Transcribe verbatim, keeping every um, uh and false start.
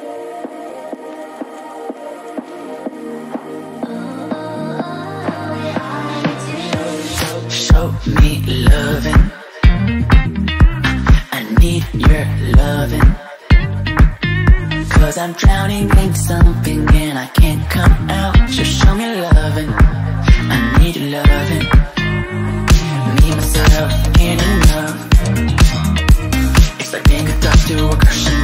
Show me loving, I need your loving, 'cause I'm drowning in something and I can't come out. Just show me loving, I need your loving. Me, myself, ain't enough. It's like being a dog to a crush.